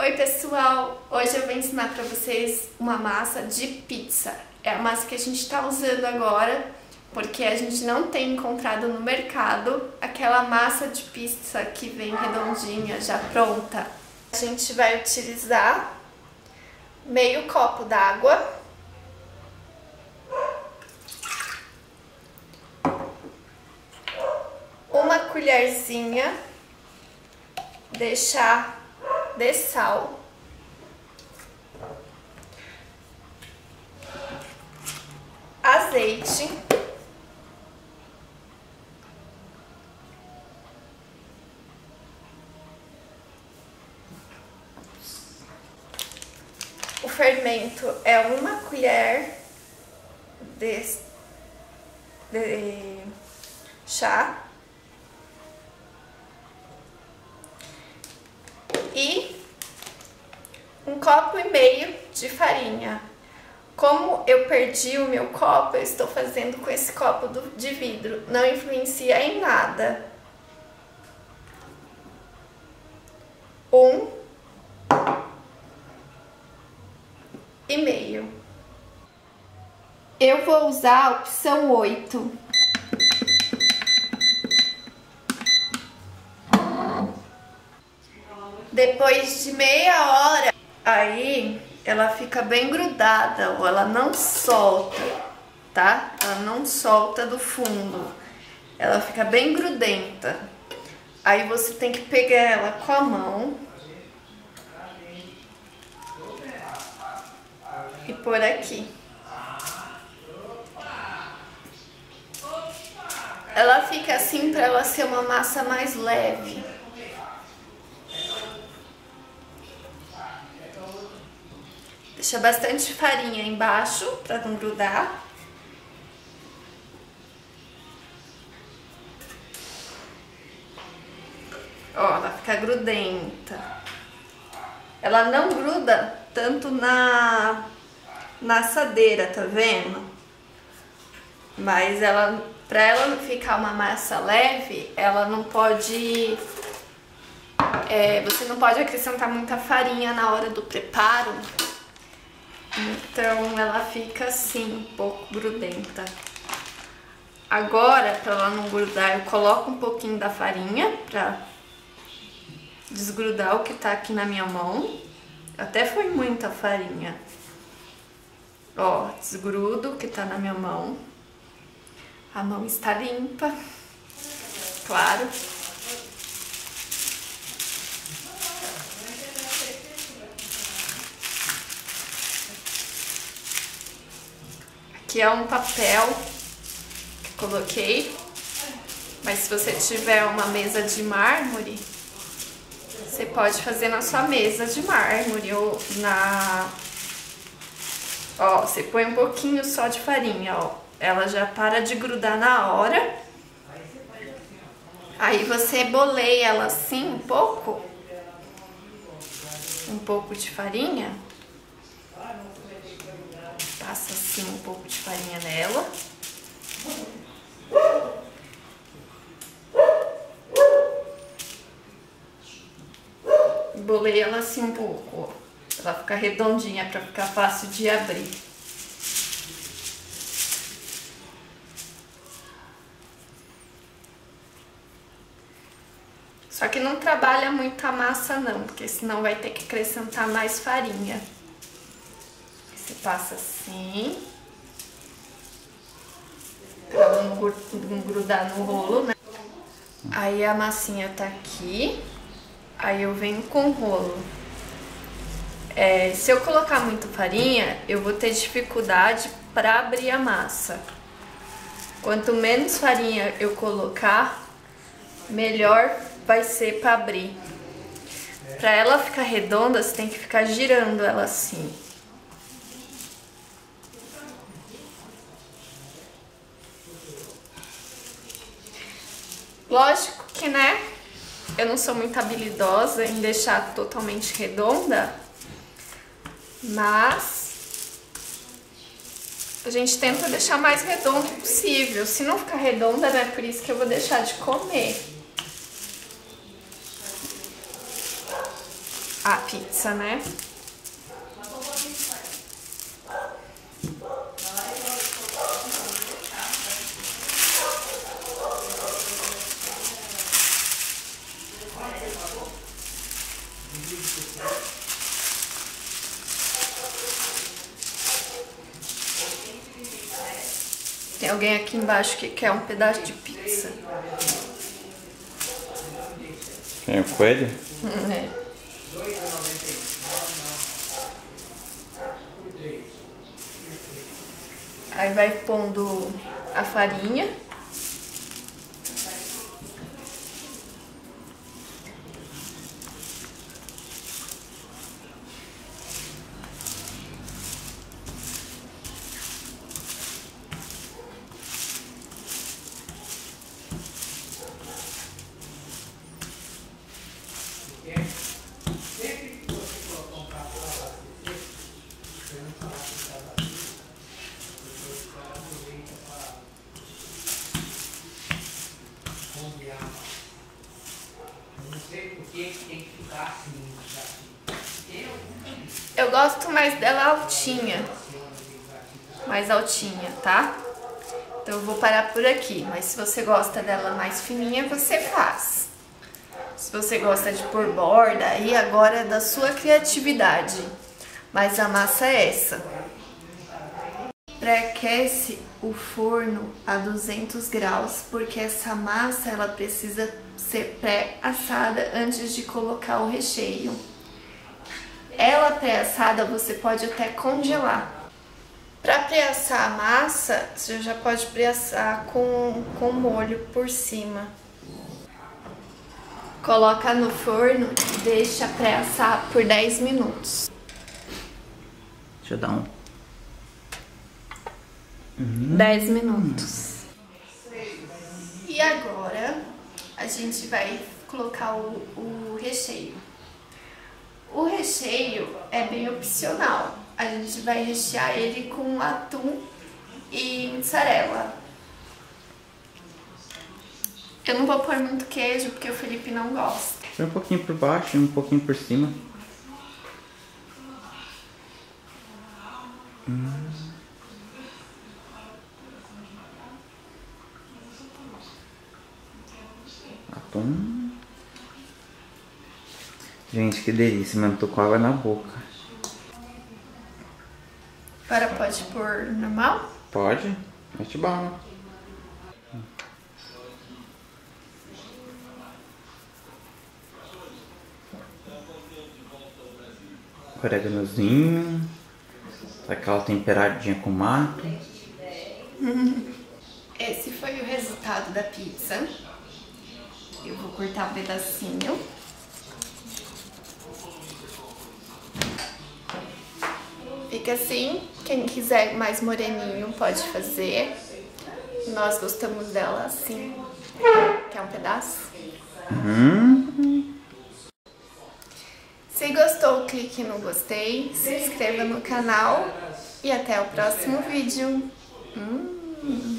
Oi pessoal, hoje eu vou ensinar pra vocês uma massa de pizza. É a massa que a gente tá usando agora, porque a gente não tem encontrado no mercado aquela massa de pizza que vem redondinha, já pronta. A gente vai utilizar meio copo d'água, uma colherzinha de chá de sal, azeite, o fermento é uma colher de chá e 1,5 copo de farinha. Como eu perdi o meu copo, eu estou fazendo com esse copo de vidro. Não influencia em nada. 1,5. Eu vou usar a opção 8. Depois de meia hora, aí ela fica bem grudada, ou ela não solta, tá? Ela não solta do fundo, ela fica bem grudenta. Aí você tem que pegar ela com a mão e pôr aqui. Ela fica assim para ela ser uma massa mais leve. Deixa bastante farinha embaixo para não grudar. Ó, ela fica grudenta. Ela não gruda tanto na assadeira, tá vendo? Mas ela, para ela ficar uma massa leve, ela não pode... você não pode acrescentar muita farinha na hora do preparo. Então ela fica assim, um pouco grudenta. Agora, para ela não grudar, eu coloco um pouquinho da farinha para desgrudar o que tá aqui na minha mão. Até foi muita farinha. Ó, desgrudo o que tá na minha mão. A mão está limpa, claro. Aqui é um papel que coloquei, mas se você tiver uma mesa de mármore, você pode fazer na sua mesa de mármore ou na... Ó, você põe um pouquinho só de farinha, ó, ela já para de grudar na hora. Aí você boleia ela assim um pouco de farinha. Passa assim um pouco de farinha nela. Bolei ela assim um pouco, ó. Ela fica redondinha para ficar fácil de abrir. Só que não trabalha muito a massa não, porque senão vai ter que acrescentar mais farinha. Você passa assim, pra ela não grudar no rolo, né? Aí a massinha tá aqui, aí eu venho com o rolo. Se eu colocar muito farinha, eu vou ter dificuldade para abrir a massa. Quanto menos farinha eu colocar, melhor vai ser para abrir. Para ela ficar redonda, você tem que ficar girando ela assim. Lógico que, né, eu não sou muito habilidosa em deixar totalmente redonda, mas a gente tenta deixar mais redondo possível. Se não ficar redonda, né, por isso que eu vou deixar de comer. a pizza, né? Tem alguém aqui embaixo que quer um pedaço de pizza. Quem é o coelho? É. Aí vai pondo a farinha. Eu gosto mais dela altinha, mais altinha, tá? Então eu vou parar por aqui, mas se você gosta dela mais fininha, você faz. Se você gosta de pôr borda, aí agora é da sua criatividade, mas a massa é essa. Pré-aquece o forno a 200 graus, porque essa massa ela precisa ser pré-assada antes de colocar o recheio. Ela pré-assada você pode até congelar. Para pré-assar a massa, você já pode pré-assar com molho por cima. Coloca no forno e deixa pré-assar por 10 minutos. Deixa eu dar um... 10 minutos. E agora a gente vai colocar o recheio. O recheio é bem opcional. A gente vai rechear ele com atum e mussarela. Eu não vou pôr muito queijo porque o Felipe não gosta. Põe um pouquinho por baixo e um pouquinho por cima. Atum. Gente, que delícia, mano. Tô com água na boca. Agora pode pôr normal? Pode? Mete bala. Oréganozinho. Aquela temperadinha com mato. Esse foi o resultado da pizza. Eu vou cortar um pedacinho. Fica assim. Quem quiser mais moreninho pode fazer. Nós gostamos dela assim. Quer um pedaço? Se gostou, clique no gostei, se inscreva no canal e até o próximo vídeo.